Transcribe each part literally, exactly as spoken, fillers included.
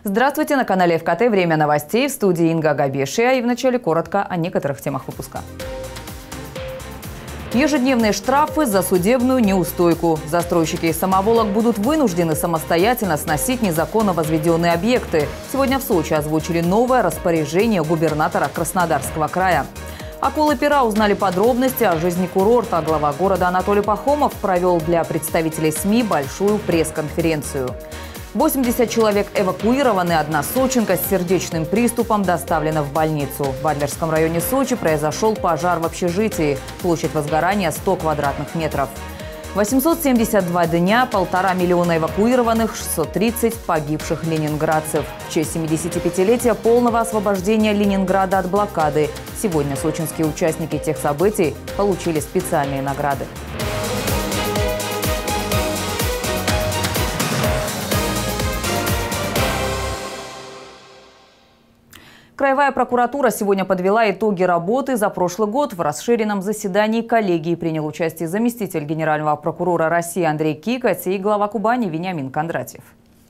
Здравствуйте, на канале эф ка тэ «Время новостей», в студии Инга Габешия, и вначале коротко о некоторых темах выпуска. Ежедневные штрафы за судебную неустойку. Застройщики и самоволок будут вынуждены самостоятельно сносить незаконно возведенные объекты. Сегодня в Сочи озвучили новое распоряжение губернатора Краснодарского края. Акулы-пера узнали подробности о жизни курорта. Глава города Анатолий Пахомов провел для представителей СМИ большую пресс-конференцию. восемьдесят человек эвакуированы, одна сочинка с сердечным приступом доставлена в больницу. В Адлерском районе Сочи произошел пожар в общежитии. Площадь возгорания сто квадратных метров. восемьсот семьдесят два дня, полтора миллиона эвакуированных, шестьсот тридцать погибших ленинградцев. В честь семидесятипятилетия полного освобождения Ленинграда от блокады сегодня сочинские участники тех событий получили специальные награды. Краевая прокуратура сегодня подвела итоги работы за прошлый год. В расширенном заседании коллегии принял участие заместитель генерального прокурора России Андрей Кикоть и глава Кубани Вениамин Кондратьев.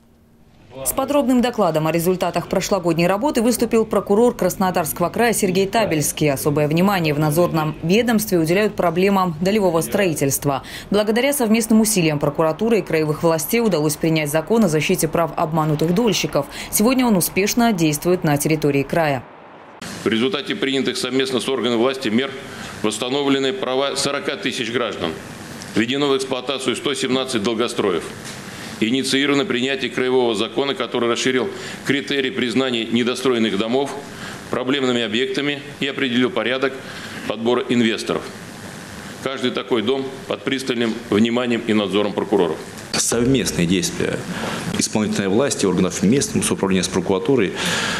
С подробным докладом о результатах прошлогодней работы выступил прокурор Краснодарского края Сергей Табельский. Особое внимание в надзорном ведомстве уделяют проблемам долевого строительства. Благодаря совместным усилиям прокуратуры и краевых властей удалось принять закон о защите прав обманутых дольщиков. Сегодня он успешно действует на территории края. В результате принятых совместно с органами власти мер восстановлены права сорока тысяч граждан. Введено в эксплуатацию сто семнадцать долгостроев. Инициировано принятие краевого закона, который расширил критерии признания недостроенных домов проблемными объектами и определил порядок подбора инвесторов. Каждый такой дом под пристальным вниманием и надзором прокуроров. Совместные действия исполнительной власти, органов местного самоуправления с прокуратурой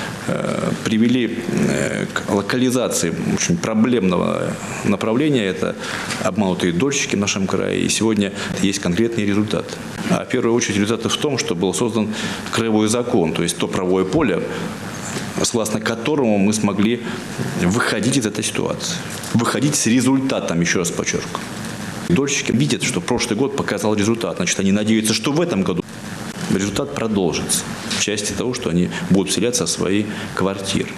э, привели э, к локализации очень проблемного направления. Это обманутые дольщики в нашем крае. И сегодня есть конкретный результат. А в первую очередь результат в том, что был создан краевой закон, то есть то правовое поле, согласно которому мы смогли выходить из этой ситуации. Выходить с результатом, еще раз подчеркну. Дольщики видят, что прошлый год показал результат. Значит, они надеются, что в этом году результат продолжится. В части того, что они будут вселяться в свои квартиры.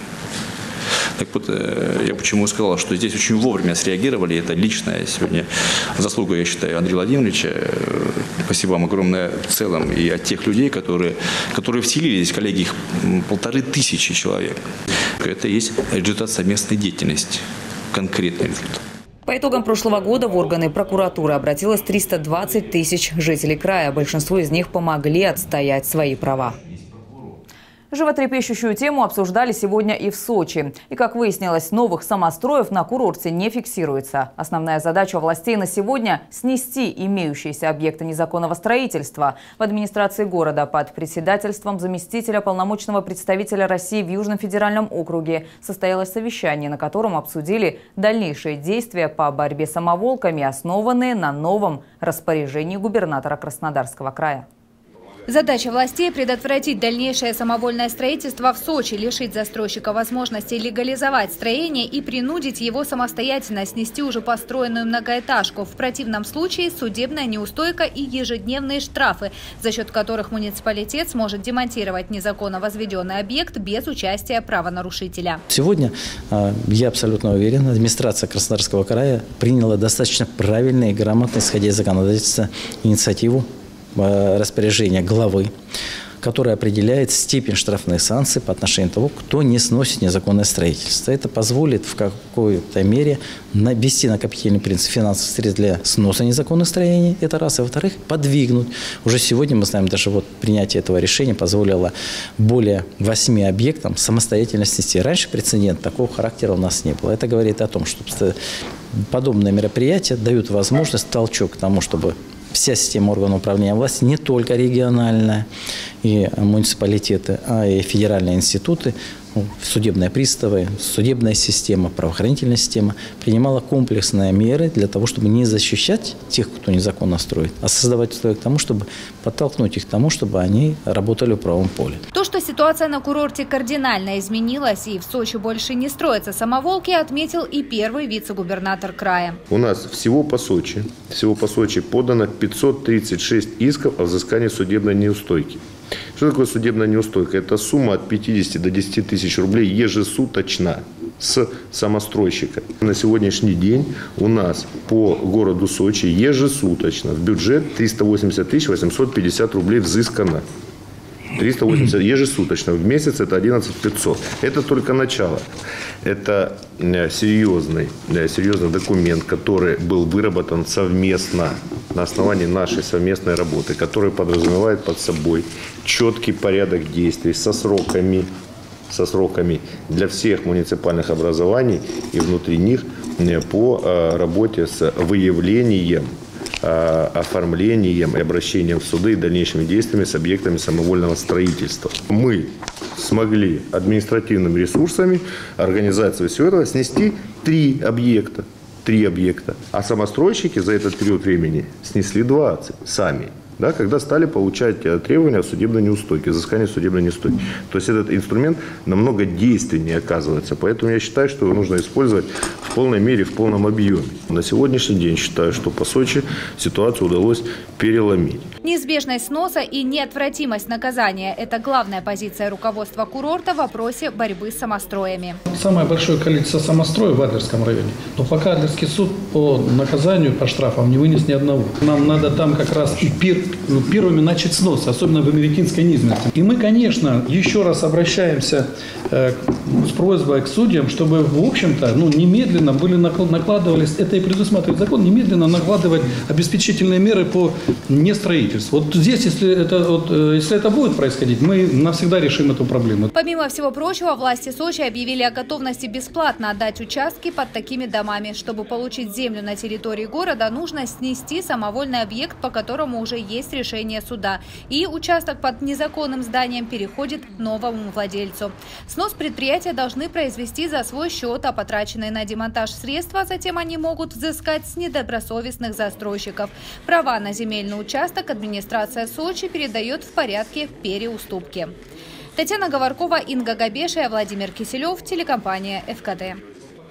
Так вот, я почему сказал, что здесь очень вовремя среагировали. Это личная сегодня заслуга, я считаю, Андрея Владимировича. Спасибо вам огромное в целом и от тех людей, которые, которые вселились, коллеги, их полторы тысячи человек. Это и есть результат совместной деятельности, конкретный результат. По итогам прошлого года в органы прокуратуры обратилось триста двадцать тысяч жителей края. Большинство из них помогли отстоять свои права. Животрепещущую тему обсуждали сегодня и в Сочи. И, как выяснилось, новых самостроев на курорте не фиксируется. Основная задача властей на сегодня – снести имеющиеся объекты незаконного строительства. В администрации города под председательством заместителя полномочного представителя России в Южном федеральном округе состоялось совещание, на котором обсудили дальнейшие действия по борьбе с самоволками, основанные на новом распоряжении губернатора Краснодарского края. Задача властей – предотвратить дальнейшее самовольное строительство в Сочи, лишить застройщика возможности легализовать строение и принудить его самостоятельно снести уже построенную многоэтажку. В противном случае судебная неустойка и ежедневные штрафы, за счет которых муниципалитет сможет демонтировать незаконно возведенный объект без участия правонарушителя. Сегодня, я абсолютно уверен, администрация Краснодарского края приняла достаточно правильно и грамотно, исходя из законодательства, инициативу распоряжение главы, которое определяет степень штрафных санкций по отношению того, кто не сносит незаконное строительство. Это позволит в какой-то мере ввести накопительный принцип финансовых средств для сноса незаконных строений. Это раз. И во-вторых, подвигнуть. Уже сегодня мы знаем, даже вот принятие этого решения позволило более восьми объектам самостоятельно снести. Раньше прецедент такого характера у нас не было. Это говорит о том, что подобные мероприятия дают возможность, толчок к тому, чтобы вся система органов управления власти, не только региональная и муниципалитеты, а и федеральные институты, судебные приставы, судебная система, правоохранительная система принимала комплексные меры для того, чтобы не защищать тех, кто незаконно строит, а создавать условия к тому, чтобы подтолкнуть их к тому, чтобы они работали в правом поле. То, что ситуация на курорте кардинально изменилась и в Сочи больше не строятся самоволки, отметил и первый вице-губернатор края. У нас всего по Сочи, всего по Сочи подано пятьсот тридцать шесть исков о взыскании судебной неустойки. Что такое судебная неустойка? Это сумма от пятидесяти до десяти тысяч рублей ежесуточно с самостройщика. На сегодняшний день у нас по городу Сочи ежесуточно в бюджет триста восемьдесят тысяч восемьсот пятьдесят рублей взыскано. триста восемьдесят ежесуточно. В месяц это одиннадцать тысяч пятьсот. Это только начало. Это серьезный, серьезный документ, который был выработан совместно на основании нашей совместной работы, который подразумевает под собой четкий порядок действий со сроками, со сроками для всех муниципальных образований и внутри них по работе с выявлением, оформлением и обращением в суды и дальнейшими действиями с объектами самовольного строительства. Мы смогли административными ресурсами, организацией всего этого снести три объекта. Три объекта. А самостройщики за этот период времени снесли двадцать сами. Да, когда стали получать требования о судебной неустойке, взыскании судебной неустойки. То есть этот инструмент намного действеннее оказывается. Поэтому я считаю, что его нужно использовать в полной мере, в полном объеме. На сегодняшний день считаю, что по Сочи ситуацию удалось переломить. Неизбежность сноса и неотвратимость наказания – это главная позиция руководства курорта в вопросе борьбы с самостроями. Самое большое количество самостроев в Адлерском районе. Но пока Адлерский суд по наказанию, по штрафам не вынес ни одного. Нам надо там как раз и пир первыми начать снос, особенно в Америкинской низменности. И мы, конечно, еще раз обращаемся э, с просьбой к судьям, чтобы, в общем-то, ну, немедленно были накладывались, это и предусматривает закон, немедленно накладывать обеспечительные меры по нестроительству. Вот здесь, если это, вот, если это будет происходить, мы навсегда решим эту проблему. Помимо всего прочего, власти Сочи объявили о готовности бесплатно отдать участки под такими домами. Чтобы получить землю на территории города, нужно снести самовольный объект, по которому уже есть решение суда. И участок под незаконным зданием переходит новому владельцу. Снос предприятия должны произвести за свой счет, а потраченные на демонтаж средства затем они могут взыскать с недобросовестных застройщиков. Права на земельный участок администрация Сочи передает в порядке переуступки. Татьяна Говоркова, Инга Габешия, Владимир Киселев, телекомпания эф ка дэ.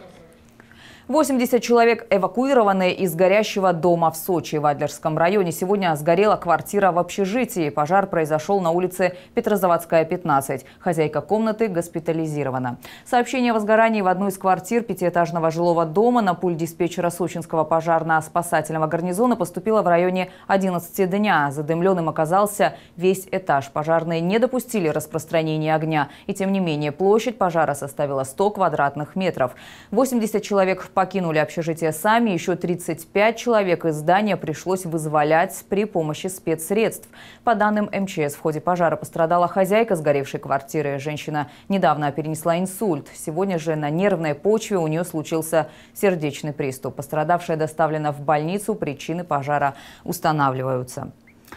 восемьдесят человек эвакуированы из горящего дома в Сочи. В Адлерском районе сегодня сгорела квартира в общежитии. Пожар произошел на улице Петрозаводская, пятнадцать. Хозяйка комнаты госпитализирована. Сообщение о возгорании в одной из квартир пятиэтажного жилого дома на пульт диспетчера Сочинского пожарно-спасательного гарнизона поступило в районе одиннадцати дня. Задымленным оказался весь этаж. Пожарные не допустили распространения огня. И тем не менее площадь пожара составила сто квадратных метров. восемьдесят человек покинули общежитие сами, еще тридцать пять человек из здания пришлось вызволять при помощи спецсредств. По данным эм че эс, в ходе пожара пострадала хозяйка сгоревшей квартиры. Женщина недавно перенесла инсульт. Сегодня же на нервной почве у нее случился сердечный приступ. Пострадавшая доставлена в больницу, причины пожара устанавливаются.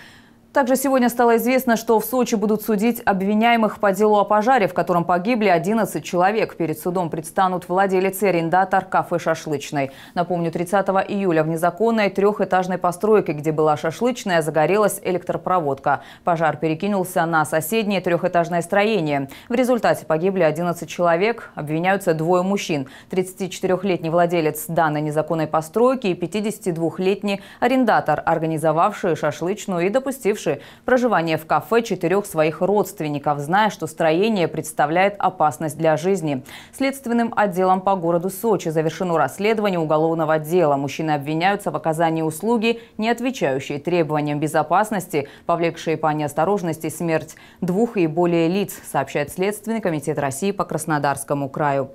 Также сегодня стало известно, что в Сочи будут судить обвиняемых по делу о пожаре, в котором погибли одиннадцать человек. Перед судом предстанут владелец и арендатор кафе «Шашлычной». Напомню, тридцатого июля в незаконной трехэтажной постройке, где была шашлычная, загорелась электропроводка. Пожар перекинулся на соседнее трехэтажное строение. В результате погибли одиннадцать человек. Обвиняются двое мужчин. тридцатичетырёхлетний владелец данной незаконной постройки и пятидесятидвухлетний арендатор, организовавший шашлычную и допустивший проживание в кафе четырех своих родственников, зная, что строение представляет опасность для жизни. Следственным отделом по городу Сочи завершено расследование уголовного дела. Мужчины обвиняются в оказании услуги, не отвечающей требованиям безопасности, повлекшей по неосторожности смерть двух и более лиц, сообщает Следственный комитет России по Краснодарскому краю.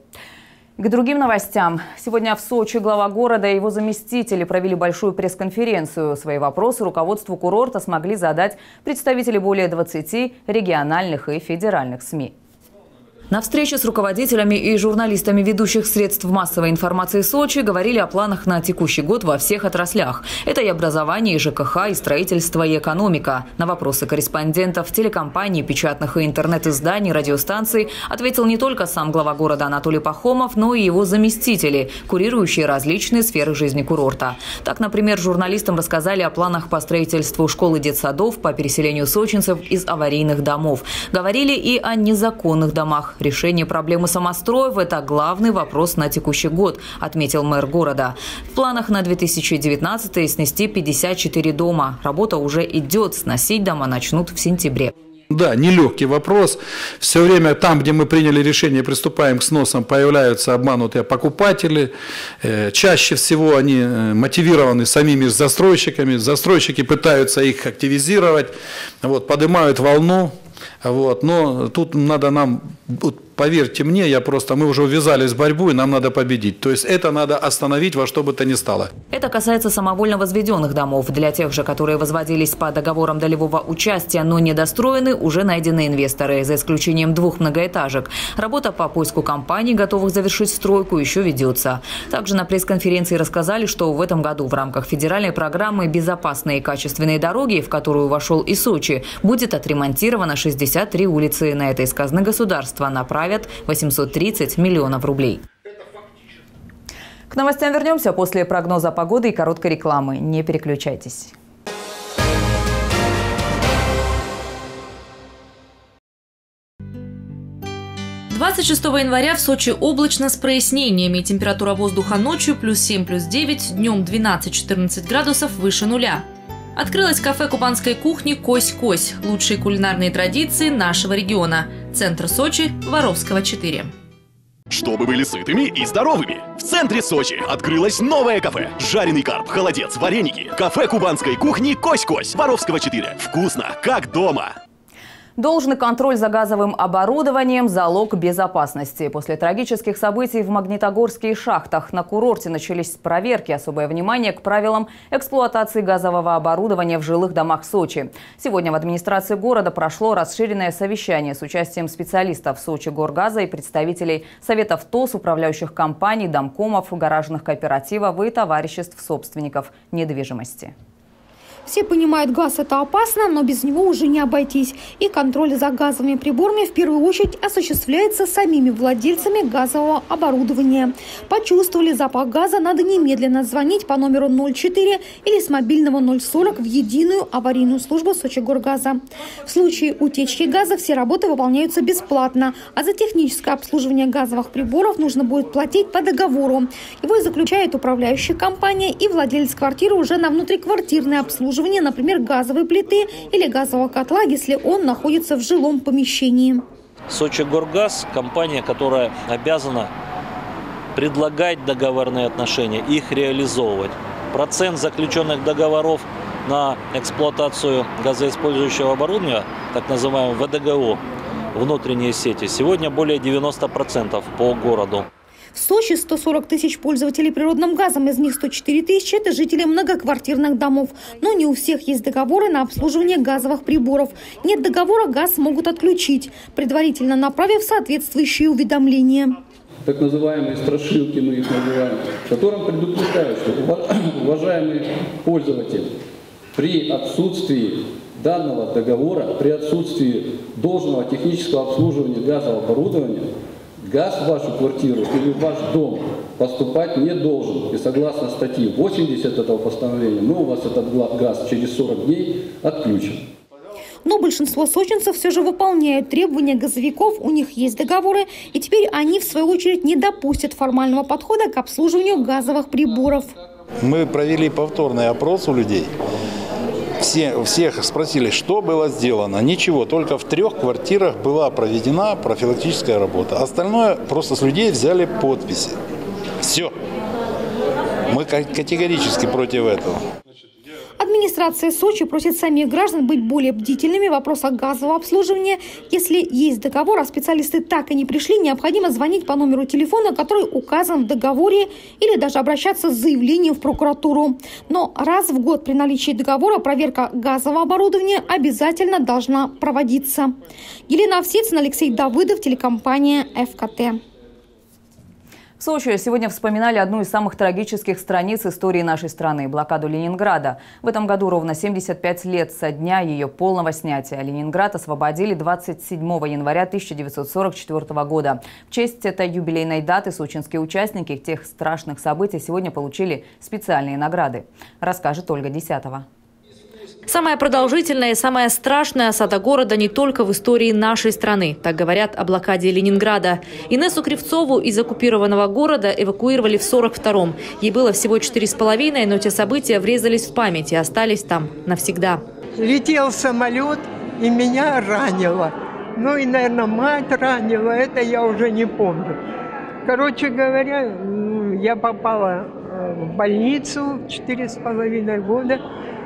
К другим новостям. Сегодня в Сочи глава города и его заместители провели большую пресс-конференцию. Свои вопросы руководству курорта смогли задать представители более двадцати региональных и федеральных СМИ. На встрече с руководителями и журналистами ведущих средств массовой информации Сочи говорили о планах на текущий год во всех отраслях. Это и образование, и жэ ка ха, и строительство, и экономика. На вопросы корреспондентов телекомпаний, печатных и интернет-изданий, радиостанций ответил не только сам глава города Анатолий Пахомов, но и его заместители, курирующие различные сферы жизни курорта. Так, например, журналистам рассказали о планах по строительству школ и детсадов, по переселению сочинцев из аварийных домов. Говорили и о незаконных домах. Решение проблемы самостроев – это главный вопрос на текущий год, отметил мэр города. В планах на две тысячи девятнадцатый снести пятьдесят четыре дома. Работа уже идет, сносить дома начнут в сентябре. Да, нелегкий вопрос. Все время там, где мы приняли решение, приступаем к сносам, появляются обманутые покупатели. Чаще всего они мотивированы самими застройщиками. Застройщики пытаются их активизировать, вот, поднимают волну. Вот. Но тут надо нам, вот, поверьте мне, я просто, мы уже ввязались в борьбу, и нам надо победить. То есть это надо остановить во что бы то ни стало. Это касается самовольно возведенных домов. Для тех же, которые возводились по договорам долевого участия, но недостроены, уже найдены инвесторы, за исключением двух многоэтажек. Работа по поиску компаний, готовых завершить стройку, еще ведется. Также на пресс-конференции рассказали, что в этом году в рамках федеральной программы «Безопасные и качественные дороги», в которую вошел и Сочи, будет отремонтировано шестьдесят три улицы. На это из казны государства направят восемьсот тридцать миллионов рублей. К новостям вернемся после прогноза погоды и короткой рекламы. Не переключайтесь. двадцать шестого января в Сочи облачно с прояснениями. Температура воздуха ночью плюс семь, плюс девять, днем двенадцать-четырнадцать градусов выше нуля. Открылось кафе кубанской кухни «Кось-Кось». Лучшие кулинарные традиции нашего региона. Центр Сочи, Воровского, четыре. Чтобы были сытыми и здоровыми. В центре Сочи открылось новое кафе. Жареный карп, холодец, вареники. Кафе кубанской кухни «Кось-Кось», Воровского, четыре. Вкусно, как дома. Должный контроль за газовым оборудованием – залог безопасности. После трагических событий в Магнитогорске и шахтах на курорте начались проверки. Особое внимание к правилам эксплуатации газового оборудования в жилых домах Сочи. Сегодня в администрации города прошло расширенное совещание с участием специалистов Сочи Горгаза и представителей советов ТОС, управляющих компаний, домкомов, гаражных кооперативов и товариществ собственников недвижимости. Все понимают, газ – это опасно, но без него уже не обойтись. И контроль за газовыми приборами в первую очередь осуществляется самими владельцами газового оборудования. Почувствовали запах газа, надо немедленно звонить по номеру ноль четыре или с мобильного ноль сорок в единую аварийную службу Сочи Горгаза. В случае утечки газа все работы выполняются бесплатно, а за техническое обслуживание газовых приборов нужно будет платить по договору. Его заключает управляющая компания и владелец квартиры уже на внутриквартирное обслуживание, например, газовой плиты или газового котла, если он находится в жилом помещении. Сочи Горгаз – компания, которая обязана предлагать договорные отношения, их реализовывать. Процент заключенных договоров на эксплуатацию газоиспользующего оборудования, так называемого вэ дэ гэ о, внутренние сети, сегодня более девяноста процентов по городу. В Сочи сто сорок тысяч пользователей природным газом, из них сто четыре тысячи – это жители многоквартирных домов. Но не у всех есть договоры на обслуживание газовых приборов. Нет договора, газ могут отключить, предварительно направив соответствующие уведомления. Так называемые страшилки, мы их называем, в котором предупреждают, что, уважаемый пользователь, при отсутствии данного договора, при отсутствии должного технического обслуживания газового оборудования, газ в вашу квартиру или в ваш дом поступать не должен. И согласно статье восемьдесят этого постановления, мы у вас этот газ через сорок дней отключим. Но большинство сочинцев все же выполняют требования газовиков, у них есть договоры, и теперь они, в свою очередь, не допустят формального подхода к обслуживанию газовых приборов. Мы провели повторный опрос у людей. Все, всех спросили, что было сделано. Ничего, только в трех квартирах была проведена профилактическая работа. Остальное просто с людей взяли подписи. Все. Мы категорически против этого. Администрация Сочи просит самих граждан быть более бдительными в вопросах газового обслуживания. Если есть договор, а специалисты так и не пришли, необходимо звонить по номеру телефона, который указан в договоре, или даже обращаться с заявлением в прокуратуру. Но раз в год при наличии договора проверка газового оборудования обязательно должна проводиться. Елена Овсецина, Алексей Давыдов, телекомпания эф ка тэ. В Сочи сегодня вспоминали одну из самых трагических страниц истории нашей страны – блокаду Ленинграда. В этом году ровно семьдесят пять лет со дня ее полного снятия. Ленинград освободили двадцать седьмого января тысяча девятьсот сорок четвёртого года. В честь этой юбилейной даты сочинские участники тех страшных событий сегодня получили специальные награды. Расскажет Ольга Десятова. Самая продолжительная и самая страшная осада города не только в истории нашей страны. Так говорят о блокаде Ленинграда. Инессу Кривцову из оккупированного города эвакуировали в сорок втором. Ей было всего четыре с половиной, но те события врезались в память и остались там навсегда. Летел самолет, и меня ранило. Ну и, наверное, мать ранила, это я уже не помню. Короче говоря, я попала в больницу четыре с половиной года,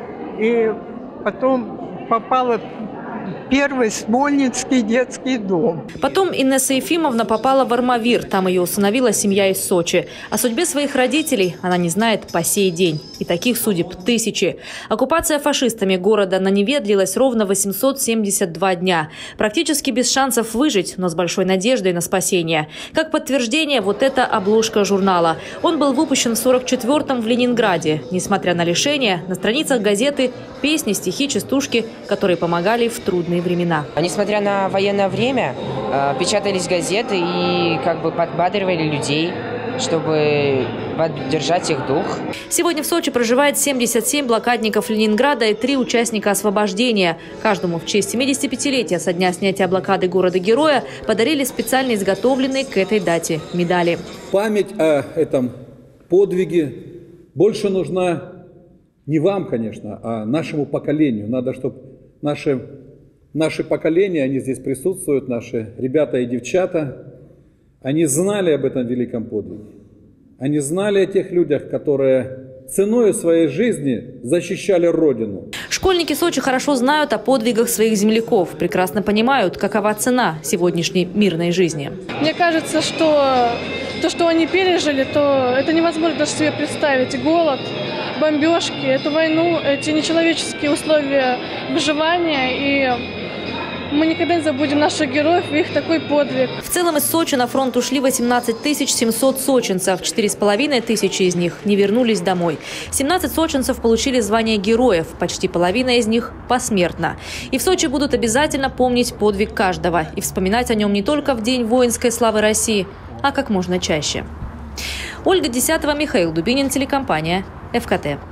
и потом попала в первый Смольницкий детский дом. Потом Инесса Ефимовна попала в Армавир. Там ее усыновила семья из Сочи. О судьбе своих родителей она не знает по сей день. И таких судеб тысячи. Оккупация фашистами города на Неве длилась ровно восемьсот семьдесят два дня. Практически без шансов выжить, но с большой надеждой на спасение. Как подтверждение, вот эта обложка журнала. Он был выпущен в сорок четвёртом в Ленинграде. Несмотря на лишения, на страницах газеты песни, стихи, частушки, которые помогали в трудные времена. Несмотря на военное время, печатались газеты и как бы подбадривали людей, чтобы поддержать их дух. Сегодня в Сочи проживает семьдесят семь блокадников Ленинграда и три участника освобождения. Каждому в честь семидесятипятилетия со дня снятия блокады города-героя подарили специально изготовленные к этой дате медали. Память о этом подвиге больше нужна не вам, конечно, а нашему поколению. Надо, чтобы наши, наши поколения, они здесь присутствуют, наши ребята и девчата, они знали об этом великом подвиге. Они знали о тех людях, которые ценой своей жизни защищали Родину. Школьники Сочи хорошо знают о подвигах своих земляков, прекрасно понимают, какова цена сегодняшней мирной жизни. Мне кажется, что то, что они пережили, то это невозможно даже себе представить. Голод, бомбежки, эту войну, эти нечеловеческие условия выживания, и мы никогда не забудем наших героев и их такой подвиг. В целом из Сочи на фронт ушли восемнадцать тысяч семьсот сочинцев. четыре с половиной тысячи из них не вернулись домой. семнадцать сочинцев получили звание героев. Почти половина из них посмертно. И в Сочи будут обязательно помнить подвиг каждого. И вспоминать о нем не только в День воинской славы России, а как можно чаще. Ольга Десятова, Михаил Дубинин, телекомпания эф ка тэ.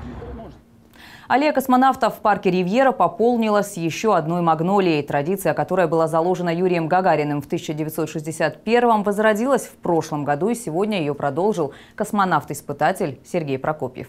Аллея космонавтов в парке «Ривьера» пополнилась еще одной магнолией. Традиция, которая была заложена Юрием Гагариным в тысяча девятьсот шестьдесят первом, возродилась в прошлом году, и сегодня ее продолжил космонавт-испытатель Сергей Прокопьев.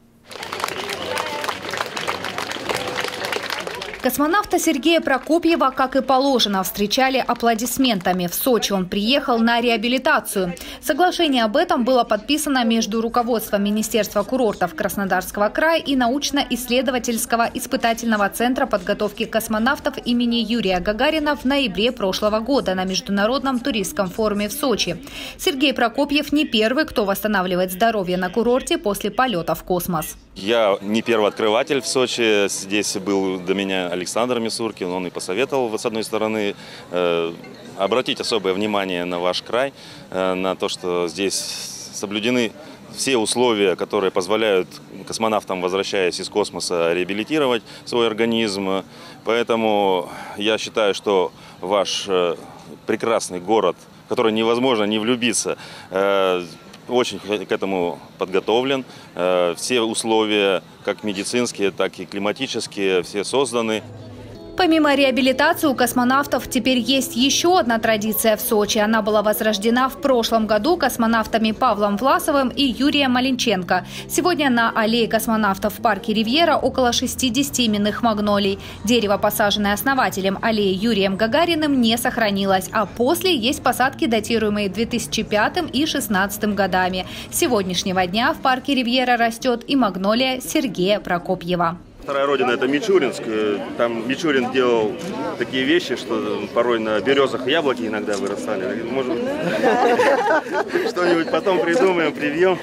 Космонавта Сергея Прокопьева, как и положено, встречали аплодисментами. В Сочи он приехал на реабилитацию. Соглашение об этом было подписано между руководством Министерства курортов Краснодарского края и научно-исследовательского испытательного центра подготовки космонавтов имени Юрия Гагарина в ноябре прошлого года на Международном туристском форуме в Сочи. Сергей Прокопьев не первый, кто восстанавливает здоровье на курорте после полета в космос. Я не первый открыватель в Сочи. Здесь был до меня Александр Мисуркин. Он и посоветовал, с одной стороны, э, обратить особое внимание на ваш край, э, на то, что здесь соблюдены все условия, которые позволяют космонавтам, возвращаясь из космоса, реабилитировать свой организм. Поэтому я считаю, что ваш э, прекрасный город, в который невозможно не влюбиться, э, очень к этому подготовлен. Все условия, как медицинские, так и климатические, все созданы. Помимо реабилитации у космонавтов теперь есть еще одна традиция в Сочи. Она была возрождена в прошлом году космонавтами Павлом Власовым и Юрием Маленченко. Сегодня на аллее космонавтов в парке «Ривьера» около шестидесяти именных магнолий. Дерево, посаженное основателем аллеи Юрием Гагариным, не сохранилось. А после есть посадки, датируемые две тысячи пятым и две тысячи шестнадцатым годами. С сегодняшнего дня в парке «Ривьера» растет и магнолия Сергея Прокопьева. Вторая родина – это Мичуринск. Там Мичурин делал такие вещи, что порой на березах яблоки иногда вырастали. Может, что-нибудь потом придумаем, привьем.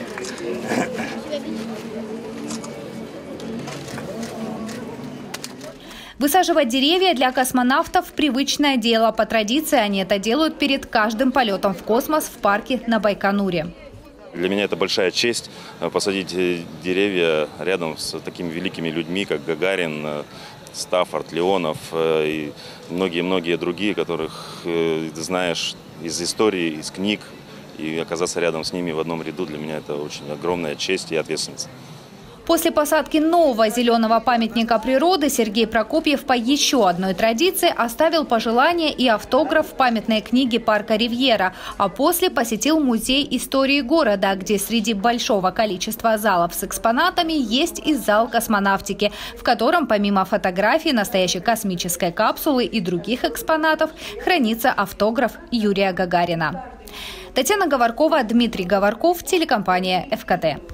Высаживать деревья для космонавтов – привычное дело. По традиции они это делают перед каждым полетом в космос в парке на Байконуре. Для меня это большая честь посадить деревья рядом с такими великими людьми, как Гагарин, Стаффорд, Леонов и многие-многие другие, которых знаешь из истории, из книг. И оказаться рядом с ними в одном ряду для меня это очень огромная честь и ответственность. После посадки нового зеленого памятника природы Сергей Прокопьев по еще одной традиции оставил пожелания и автограф в памятной книге парка «Ривьера», а после посетил музей истории города, где среди большого количества залов с экспонатами есть и зал космонавтики, в котором помимо фотографий настоящей космической капсулы и других экспонатов хранится автограф Юрия Гагарина. Татьяна Говоркова, Дмитрий Говорков, телекомпания эф ка тэ.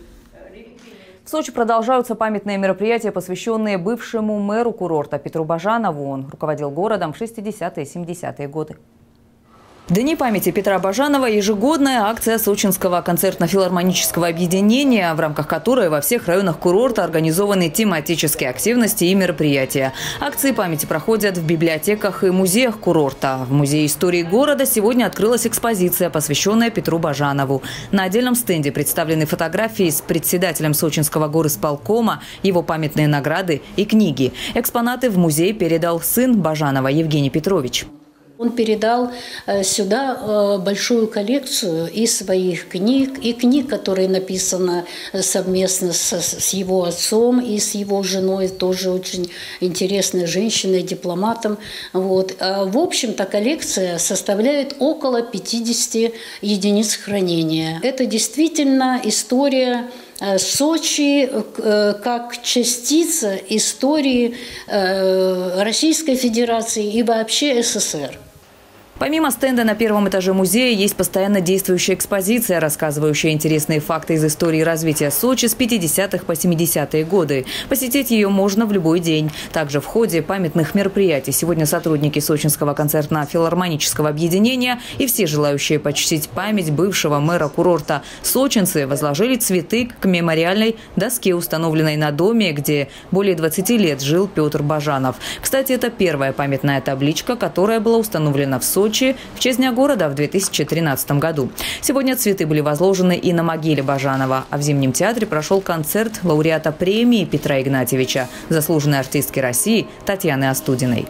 В Сочи продолжаются памятные мероприятия, посвященные бывшему мэру курорта Петру Бажанову. Он руководил городом в шестидесятые и семидесятые годы. Дни памяти Петра Бажанова – ежегодная акция Сочинского концертно-филармонического объединения, в рамках которой во всех районах курорта организованы тематические активности и мероприятия. Акции памяти проходят в библиотеках и музеях курорта. В Музее истории города сегодня открылась экспозиция, посвященная Петру Бажанову. На отдельном стенде представлены фотографии с председателем Сочинского горисполкома, его памятные награды и книги. Экспонаты в музей передал сын Бажанова Евгений Петрович. Он передал сюда большую коллекцию и своих книг, и книг, которые написаны совместно с, с его отцом и с его женой, тоже очень интересной женщиной, дипломатом. Вот. В общем-то, коллекция составляет около пятидесяти единиц хранения. Это действительно история Сочи как частица истории Российской Федерации и вообще эс эс эс эр. Помимо стенда на первом этаже музея есть постоянно действующая экспозиция, рассказывающая интересные факты из истории развития Сочи с пятидесятых по семидесятые годы. Посетить ее можно в любой день. Также в ходе памятных мероприятий сегодня сотрудники Сочинского концертно-филармонического объединения и все желающие почтить память бывшего мэра курорта сочинцы возложили цветы к мемориальной доске, установленной на доме, где более двадцати лет жил Петр Бажанов. Кстати, это первая памятная табличка, которая была установлена в Сочи в честь Дня города в две тысячи тринадцатом году. Сегодня цветы были возложены и на могиле Бажанова. А в Зимнем театре прошел концерт лауреата премии Петра Игнатьевича, заслуженной артистки России Татьяны Остудиной.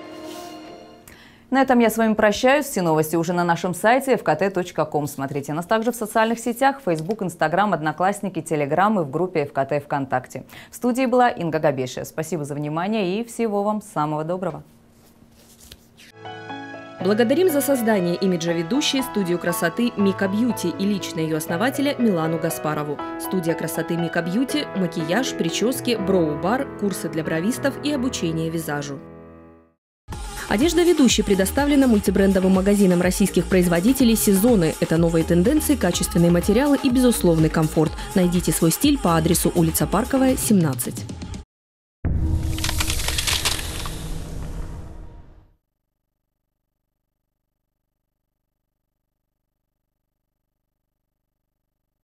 На этом я с вами прощаюсь. Все новости уже на нашем сайте эф ка тэ точка ком. Смотрите нас также в социальных сетях: Facebook, Instagram, Одноклассники, Telegram и в группе эф ка тэ ВКонтакте. В студии была Инга Габешия. Спасибо за внимание и всего вам самого доброго. Благодарим за создание имиджа ведущей студию красоты Мика Бьюти и лично ее основателя Милану Гаспарову. Студия красоты Мика Бьюти – макияж, прически, броу-бар, курсы для бровистов и обучение визажу. Одежда ведущей предоставлена мультибрендовым магазином российских производителей «Сезоны». Это новые тенденции, качественные материалы и безусловный комфорт. Найдите свой стиль по адресу улица Парковая, семнадцать.